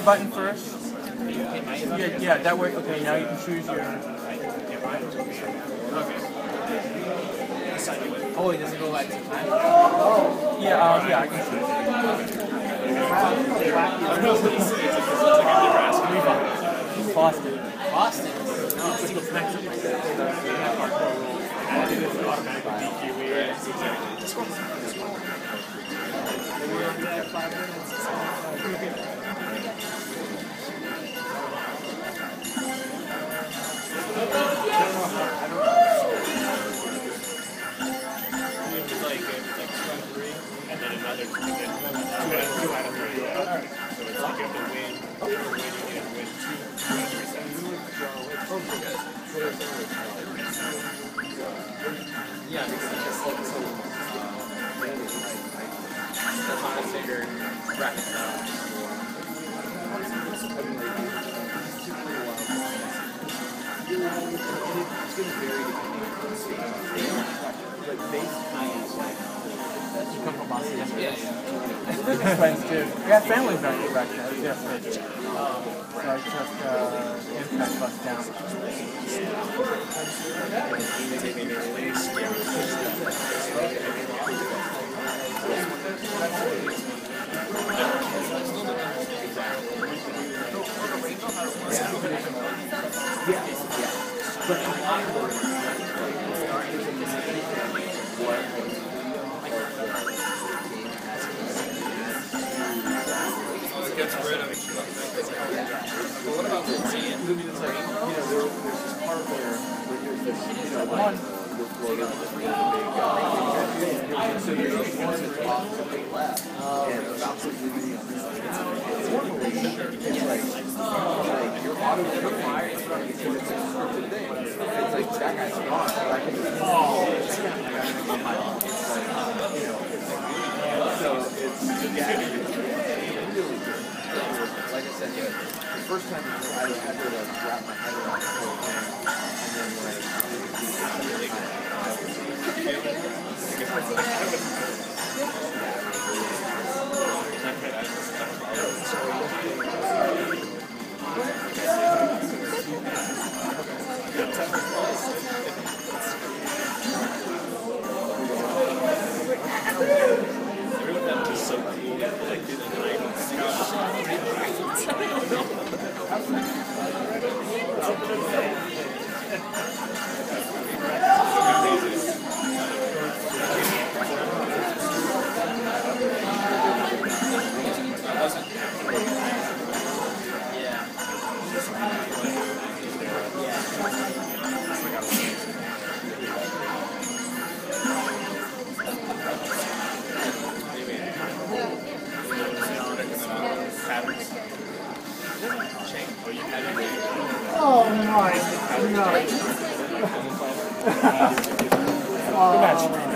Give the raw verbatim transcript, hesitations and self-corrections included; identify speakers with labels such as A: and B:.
A: button first. Yeah, yeah, that way. Okay, now you can choose your. Okay. Oh, it doesn't go like two times? Oh. Yeah, uh, yeah, I can choose. Boston. Boston? No, it's still connected. And then another two, two out of three. Yeah. So it's like you have to win. You have to win, you have to win two, two out of three sets. Yeah, because it's just like so. That's not a standard bracket style. It's going to vary depending on the stage. But basically, it's like. You come from Boston? Yes, yes. Friends too. We have family back back there. Yes, we do. So I took uh, Impact bus down. Yeah. But gets rid of it. Well, what about the team? It's like, you know, there, there's this part there where there's this, you know, one will float up this really big guy. So you're just one that's off to the left. And about to leave. It's one of those. It's like, like your auto your fire is running into it's a scripted thing. It's like that guy's gone. But I can just oh, it's like, you know, so it's yeah. Like I said, yeah, the first time I had to like wrap my head around the whole thing, and then like everyone that was so cool, like through the night.
B: Oh my god.
A: Good match.